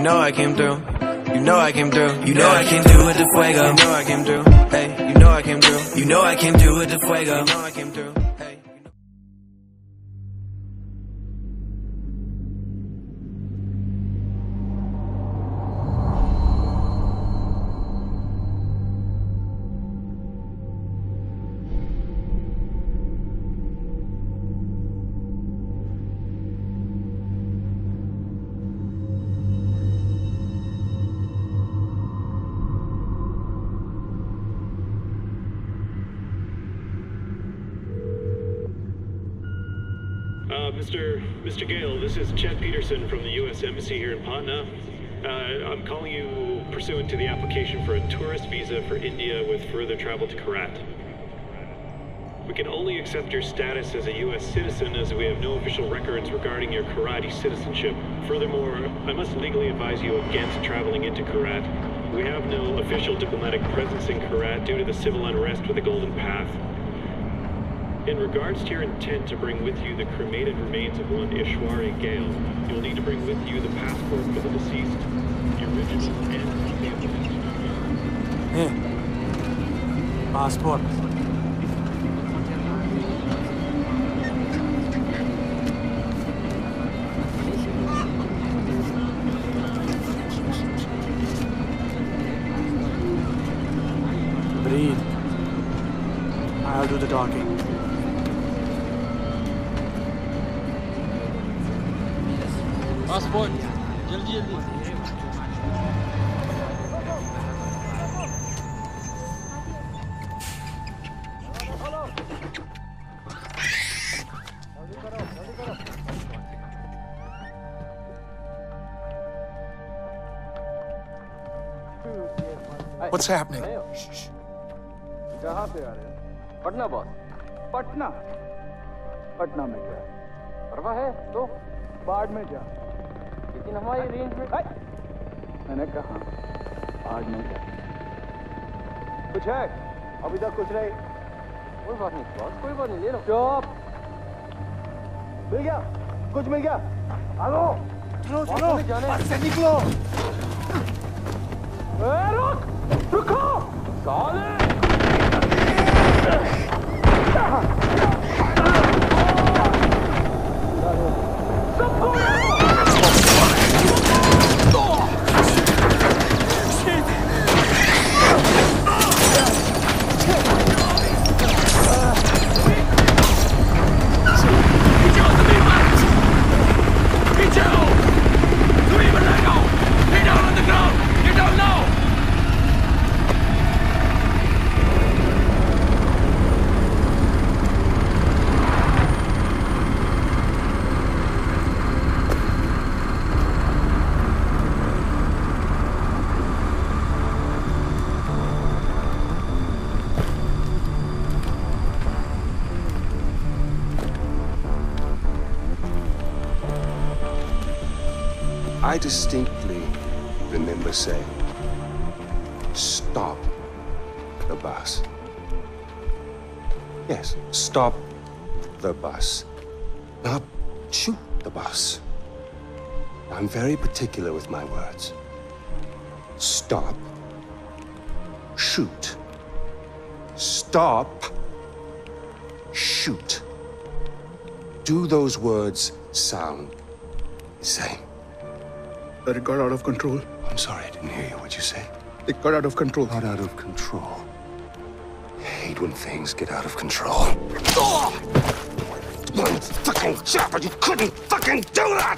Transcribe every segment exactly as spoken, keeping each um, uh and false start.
know I came through. You know I came through. You know I came through with the fuego. You know I came through. Hey, you know I came through. You know I came through with the fuego. You know I came through. Hey. Uh, Mister Mister Gale, this is Chet Peterson from the U S Embassy here in Patna. Uh, I'm calling you pursuant to the application for a tourist visa for India with further travel to Kyrat. We can only accept your status as a U S citizen as we have no official records regarding your Kyrati citizenship. Furthermore, I must legally advise you against traveling into Kyrat. We have no official diplomatic presence in Kyrat due to the civil unrest with the Golden Path. In regards to your intent to bring with you the cremated remains of one Ishwari Gale, you'll need to bring with you the passport for the deceased, the original and the evidence. Hey, passport. Breathe. I'll do the talking. Passport, जल्दी जल्दी. What's happening? कहाँ से आ रहे हैं? Patna boss. Patna? Patna में क्या है? परवाह है तो बाढ़ में जा. लेकिन हमारी रेंज में मैंने कहा बाढ़ में जा. कुछ है? अभी तक कुछ नहीं. कोई बात नहीं बॉस, कोई बात नहीं, ले लो. चुप. मिल गया? कुछ मिल गया? आलो. चलो चलो. बस से निकलो. रुक. रुको. साले. I distinctly remember saying, stop the bus. Yes, stop the bus. Not shoot the bus. I'm very particular with my words. Stop. Shoot. Stop. Shoot. Do those words sound the same? But it got out of control. I'm sorry, I didn't hear you. What'd you say? It got out of control. Got out of control. I hate when things get out of control. One fucking job, but you couldn't fucking do that!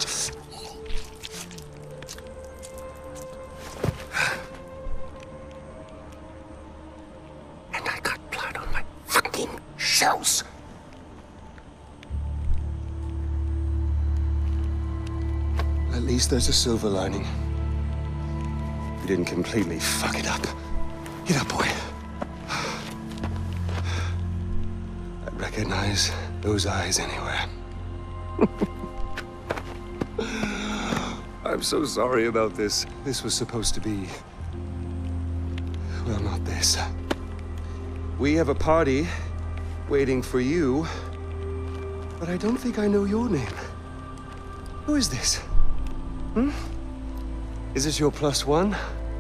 And I got blood on my fucking shoes. At least there's a silver lining. We didn't completely fuck it up. Get up, boy. I'd recognize those eyes anywhere. I'm so sorry about this. This was supposed to be... well, not this. We have a party waiting for you, but I don't think I know your name. Who is this? Hmm? Is this your plus one?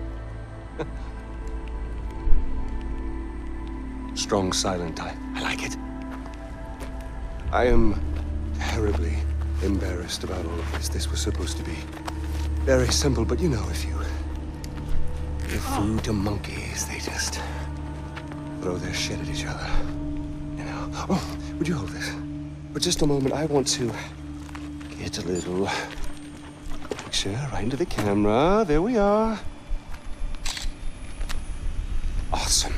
Strong, silent. I, I like it. I am terribly embarrassed about all of this. This was supposed to be very simple, but you know, if you give food to monkeys, they just throw their shit at each other. You know? Oh, would you hold this? For just a moment, I want to get a little picture right into the camera. There we are. Awesome.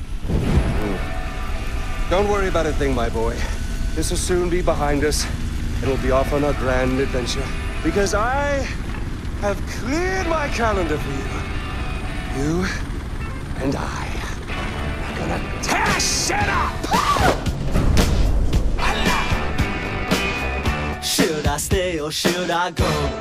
Mm. Don't worry about a thing, my boy. This will soon be behind us, and we'll be off on our grand adventure. Because I have cleared my calendar for you. You and I are gonna tear shit up! Should I stay or should I go?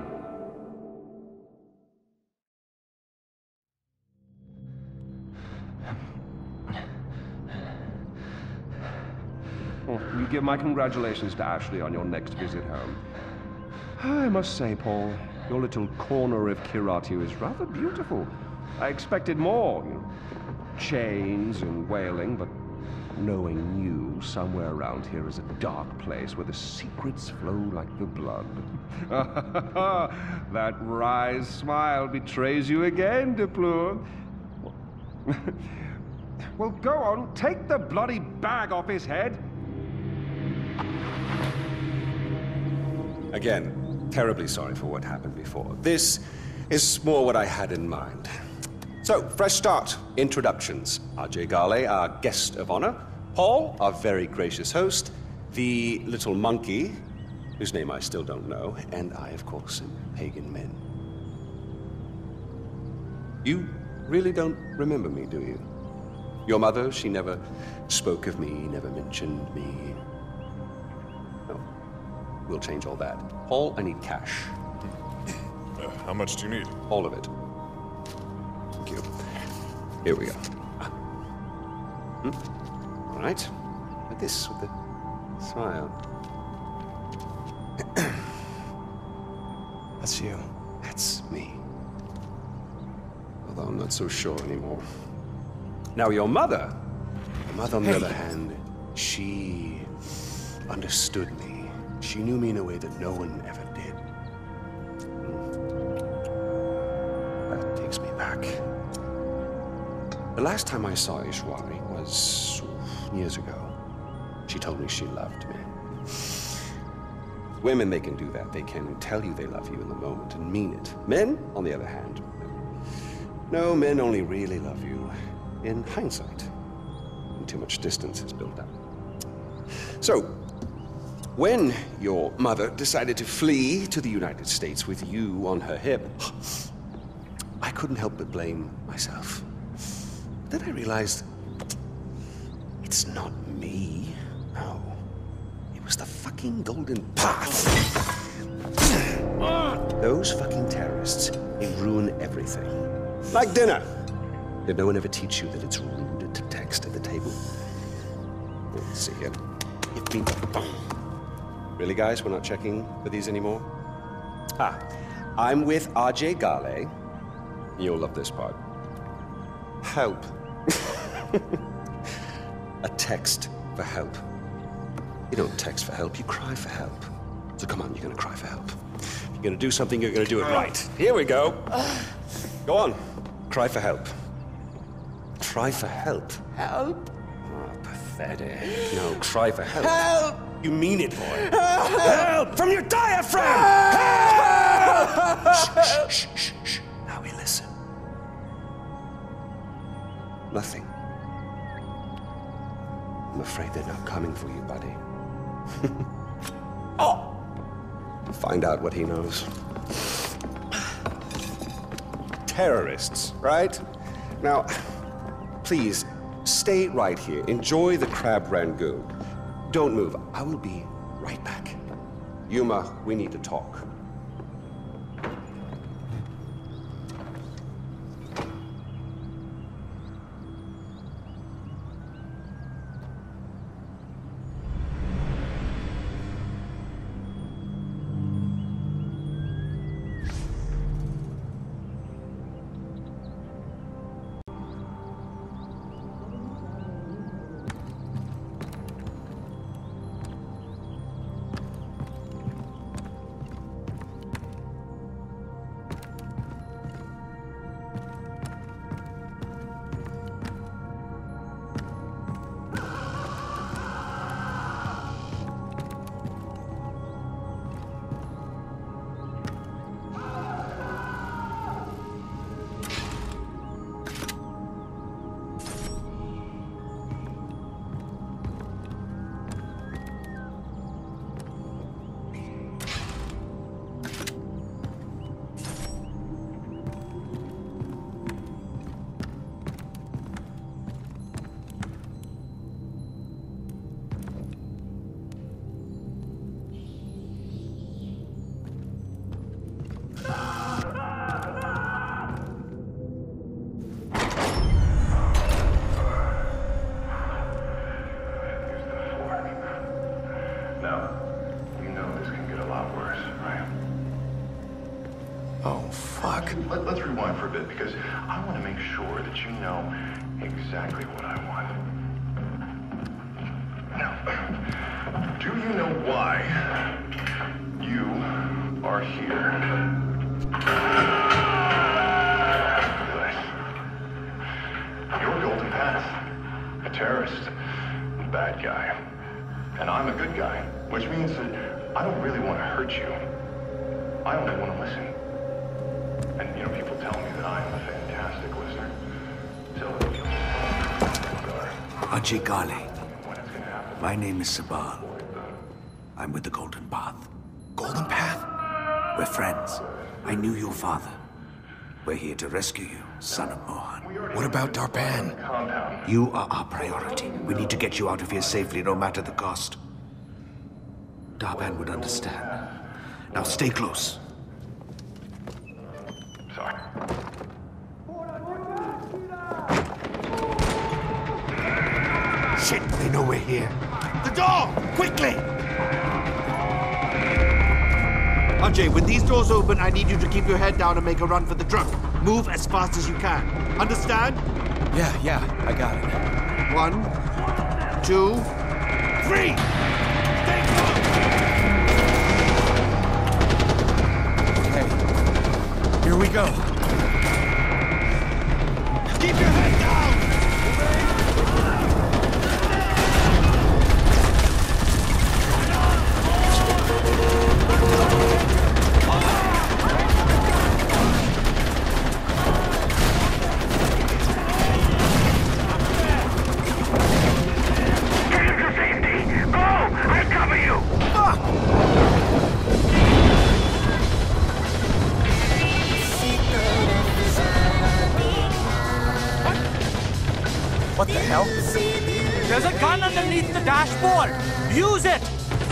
Will you give my congratulations to Ashley on your next visit home? I must say, Paul, your little corner of Kyrat is rather beautiful. I expected more, you know, chains and wailing, but knowing you, somewhere around here is a dark place where the secrets flow like the blood. That wry smile betrays you again, Deplour. Well, go on, take the bloody bag off his head. Again, terribly sorry for what happened before. This is more what I had in mind. So, fresh start. Introductions. Ajay Gale, our guest of honor. Paul, our very gracious host. The little monkey, whose name I still don't know. And I, of course, am Pagan Min. You really don't remember me, do you? Your mother, she never spoke of me, never mentioned me. No. We'll change all that. Paul, I need cash. Uh, how much do you need? All of it. Thank you. Here we go. Hmm? All right. Like this, with the smile. That's you. That's me. Although I'm not so sure anymore. Now, your mother, your mother, on the other hand, she understood me. She knew me in a way that no one ever did. That takes me back. The last time I saw Ishwari was years ago. She told me she loved me. Women, they can do that. They can tell you they love you in the moment and mean it. Men, on the other hand, no, men only really love you in hindsight, when too much distance is built up. So, when your mother decided to flee to the United States with you on her hip, I couldn't help but blame myself. Then I realized it's not me. No. It was the fucking Golden Path. Those fucking terrorists, they ruin everything. Like dinner. Did no one ever teach you that it's rude to text at the table? Let's see here. Give me the phone. Really, guys? We're not checking for these anymore? Ah, I'm with Ajay Gale. You'll love this part. Help. A text for help. You don't text for help, you cry for help. So come on, you're gonna cry for help. If you're gonna do something, you're gonna do it right. Here we go. Go on. Cry for help. Cry for help. Help? Oh, pathetic. No, cry for help. Help! You mean it, boy. Help! Help! From your diaphragm! Help! Shh, shh, shh, shh. Now we listen. Nothing. I'm afraid they're not coming for you, buddy. Oh! Find out what he knows. Terrorists, right? Now, please, stay right here. Enjoy the crab rangoon. Don't move. I will be right back. Yuma, we need to talk. Oh, fuck. Let, let's rewind for a bit, because I want to make sure that you know exactly what I want. Now, do you know why you are here? Good. You're Golden Path, a terrorist, a bad guy. And I'm a good guy, which means that I don't really want to hurt you. I only want to listen. And, you know, people tell me that I am a fantastic listener. So, Ajay Ghale. My name is Sabal. I'm with the Golden Path. Golden Path? We're friends. I knew your father. We're here to rescue you, son of Mohan. What about Darpan? You are our priority. We need to get you out of here safely, no matter the cost. Darpan would understand. Now stay close. Sorry. Shit, they know we're here. The door! Quickly! Ajay, with these doors open, I need you to keep your head down and make a run for the truck. Move as fast as you can. Understand? Yeah, yeah, I got it. One, two, three! Stay close! Okay. Here we go. Keep your head down! What the hell? There's a gun underneath the dashboard! Use it!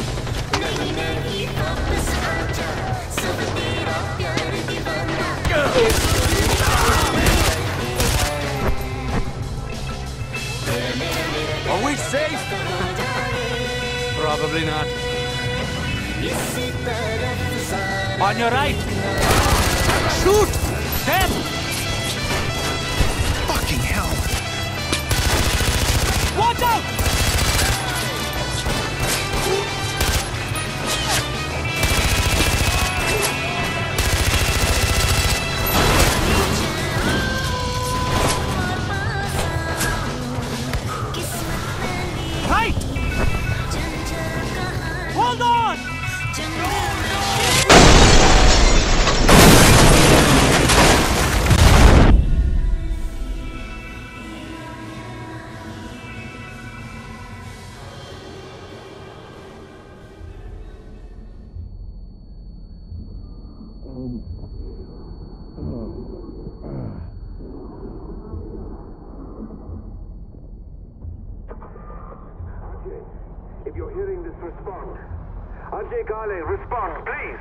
Are we safe? Probably not. On your right! Shoot! Them! Fucking hell! Watch out! Right! Hold on! If you're hearing this, respond. Ajay Ghale, respond, please.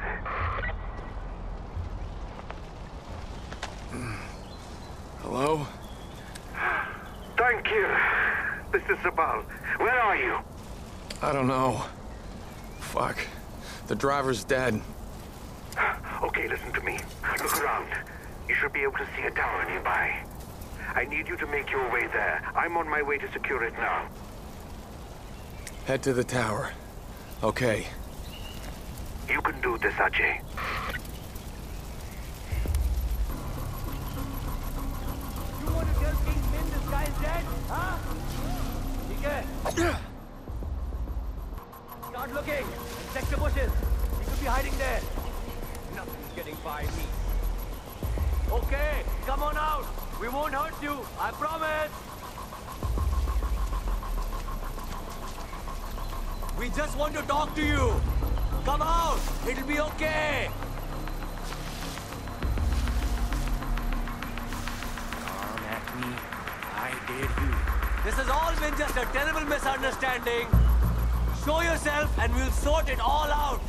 Hello? Thank you. This is Sabal. Where are you? I don't know. Fuck. The driver's dead. Okay, listen to me. Look around. You should be able to see a tower nearby. I need you to make your way there. I'm on my way to secure it now. Head to the tower. Okay. You can do this, Ajay. You want to tell King Min this guy's dead? Huh? Okay. Start looking. Check the bushes. He could be hiding there. Nothing's getting by me. Okay, come on out. We won't hurt you. I promise. We just want to talk to you. Come out. It'll be okay. Come at me. I dare you. This has all been just a terrible misunderstanding. Show yourself and we'll sort it all out.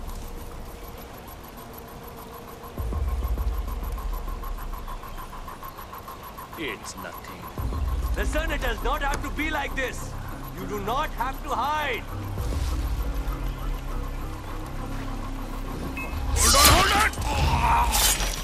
It's nothing. Listen, it does not have to be like this. You do not have to hide. Hold on, hold on!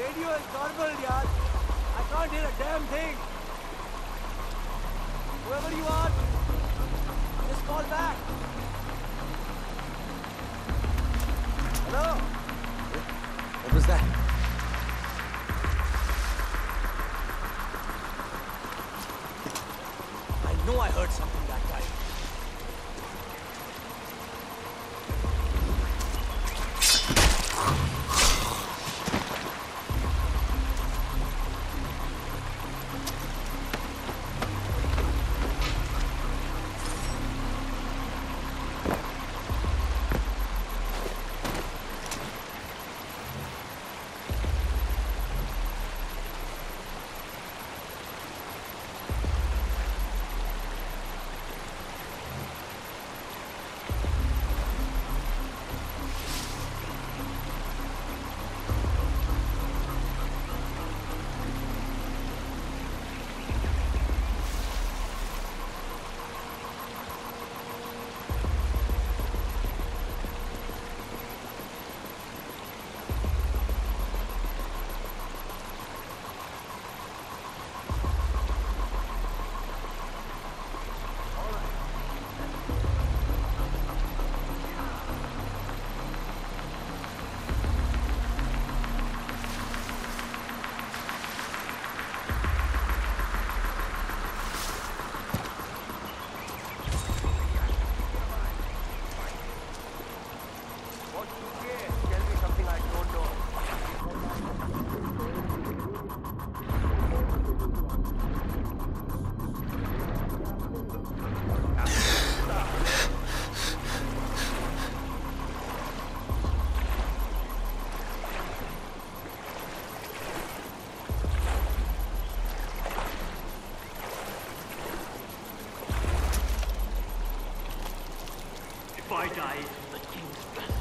radio is garbled, yaar. I can't hear a damn thing. Whoever you are, just call back. Hello? What was that? I know I heard something that time. If I die, the king's blessing.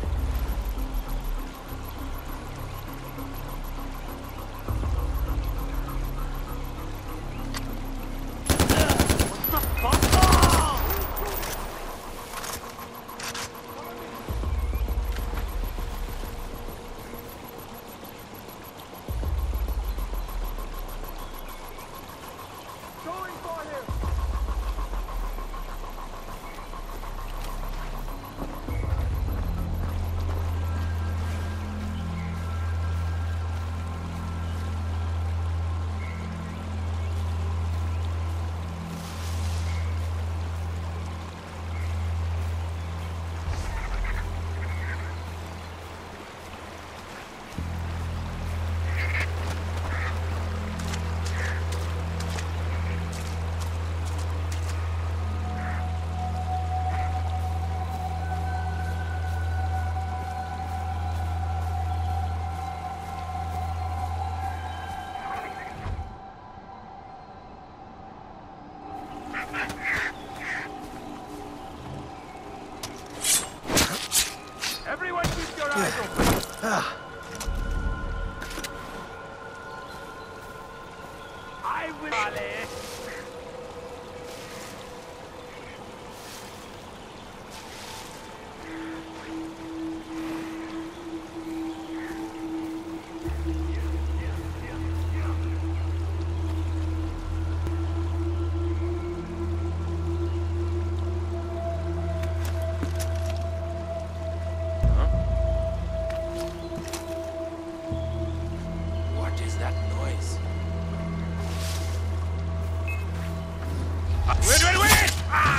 Everyone keep your eyes open. I will. Wait, wait, wait!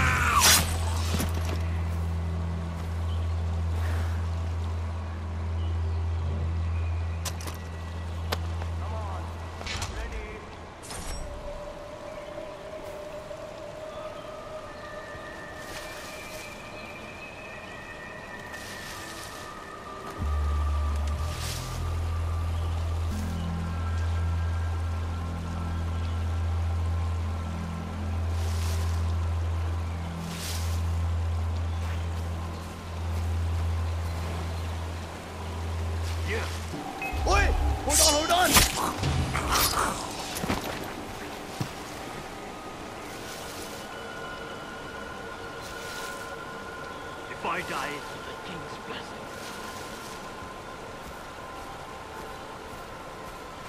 Oi! Hold on, hold on! If I die, the king's blessing.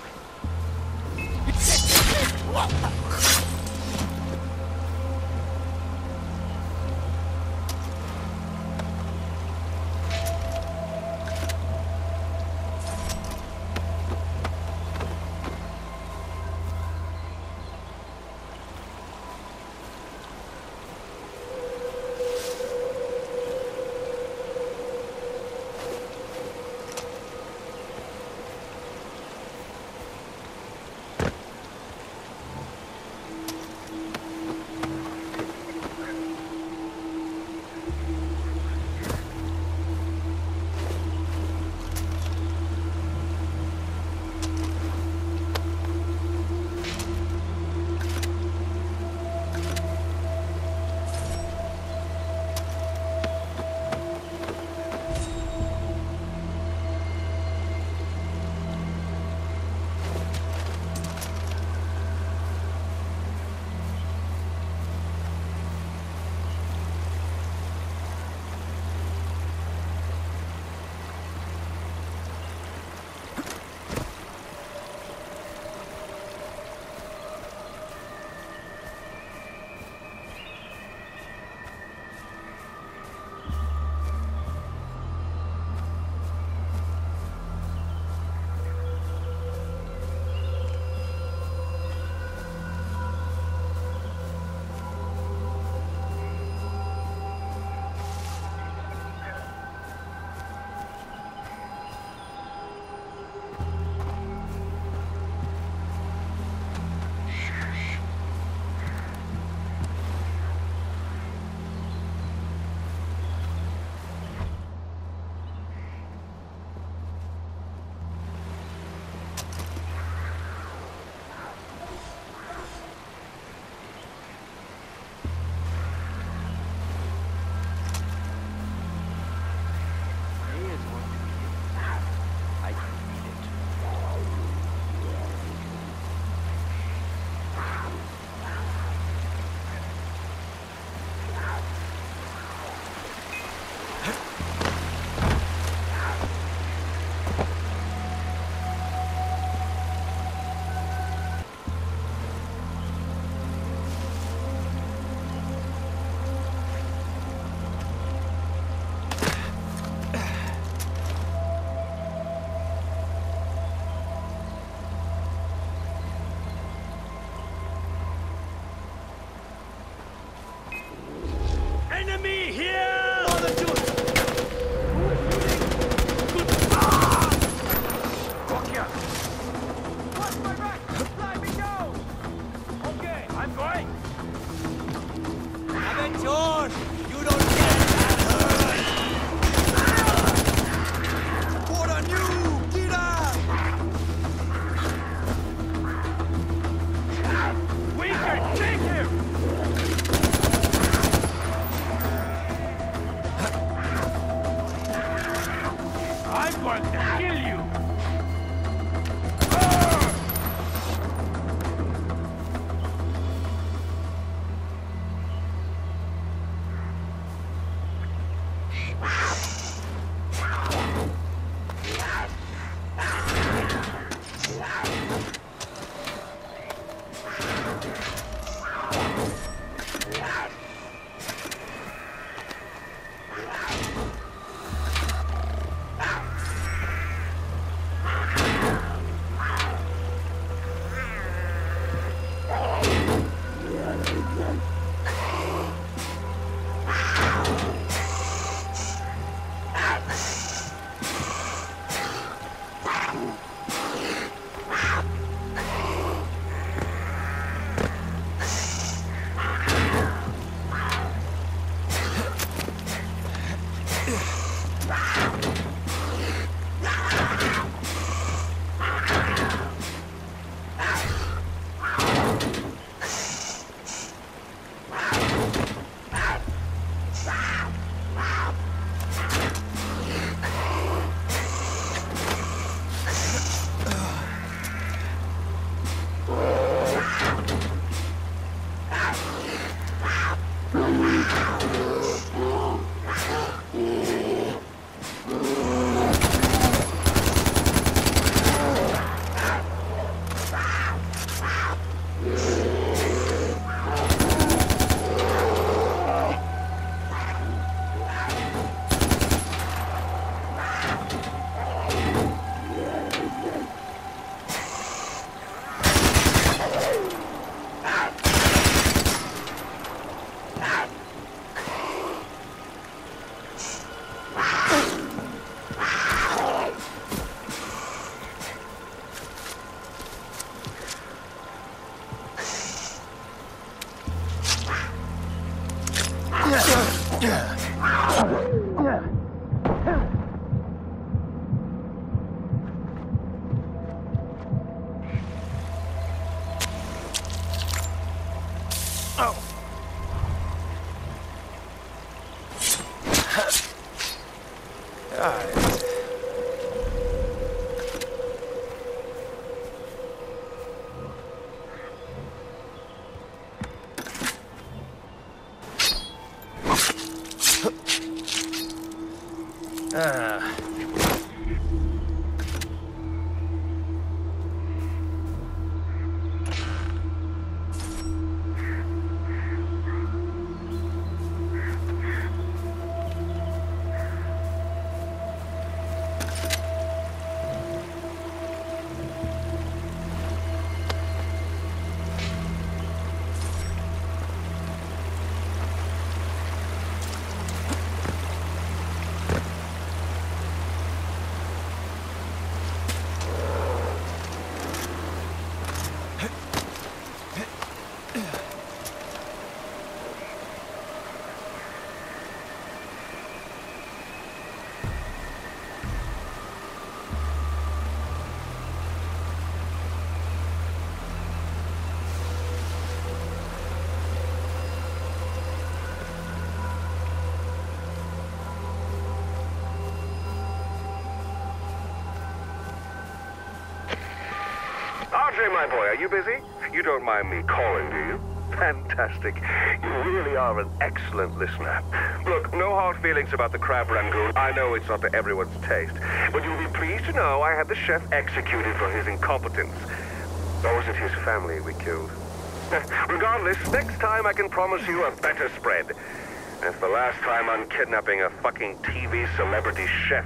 I'm going to kill you! Ah. Ajay, my boy, are you busy? You don't mind me calling, do you? Fantastic. You really are an excellent listener. Look, no hard feelings about the crab rangoon. I know it's not to everyone's taste. But you'll be pleased to know I had the chef executed for his incompetence. Or was it his family we killed? Regardless, next time I can promise you a better spread. That's the last time I'm kidnapping a fucking T V celebrity chef.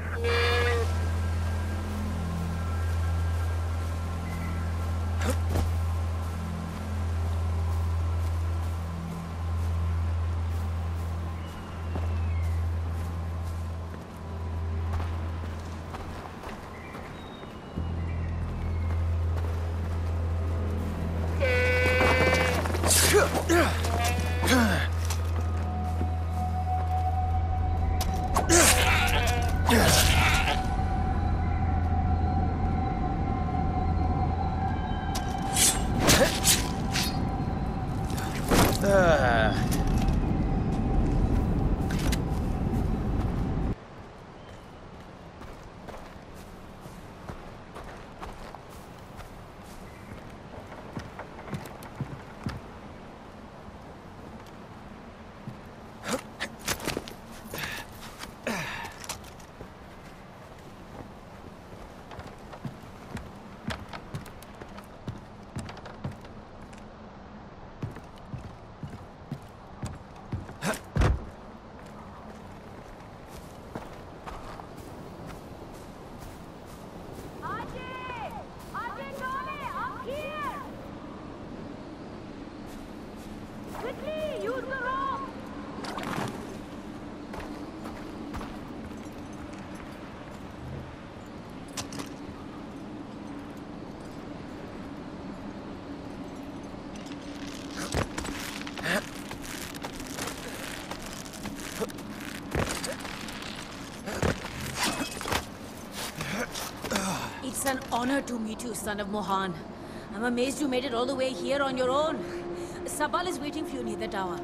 It's an honor to meet you, son of Mohan. I'm amazed you made it all the way here on your own. Sabal is waiting for you near the tower.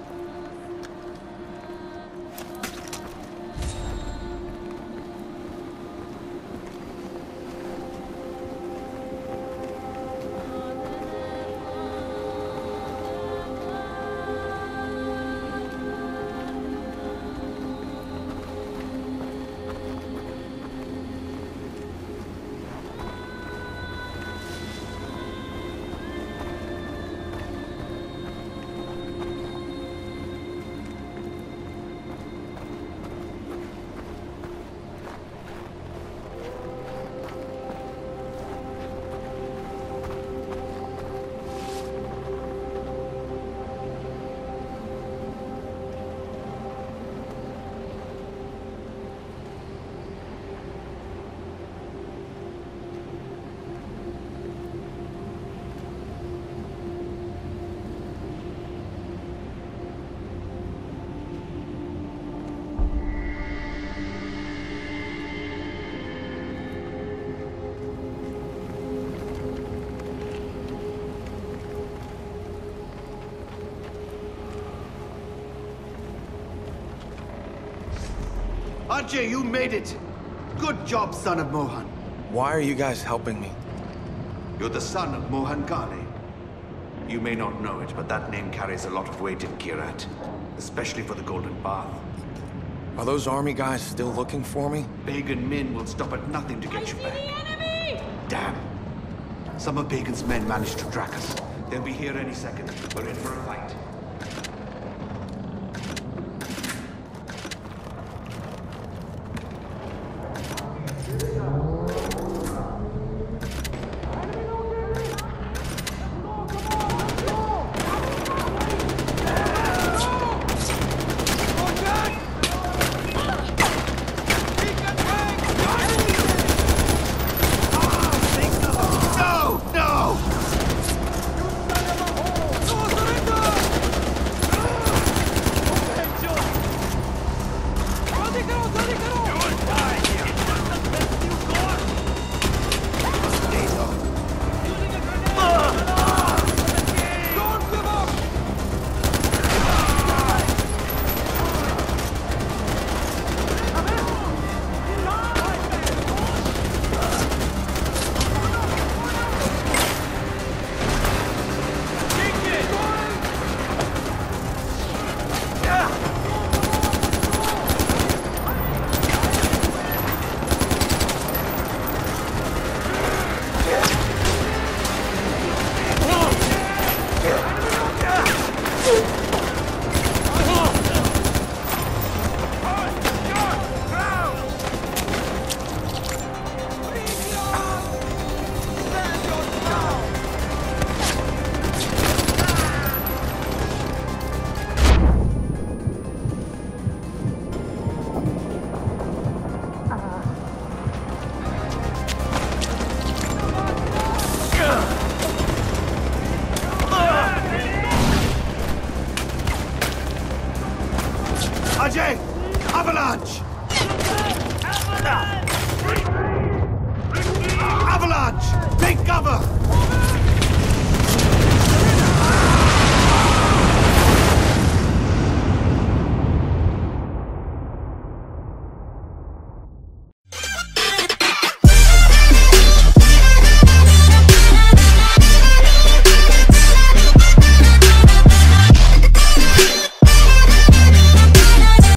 Ajay, you made it! Good job, son of Mohan. Why are you guys helping me? You're the son of Mohan Ghale. You may not know it, but that name carries a lot of weight in Kyrat. Especially for the Golden Bath. Are those army guys still looking for me? Pagan Min will stop at nothing to get I you see back. the enemy! Damn. Some of Pagan's men managed to track us. They'll be here any second. We're in for a fight.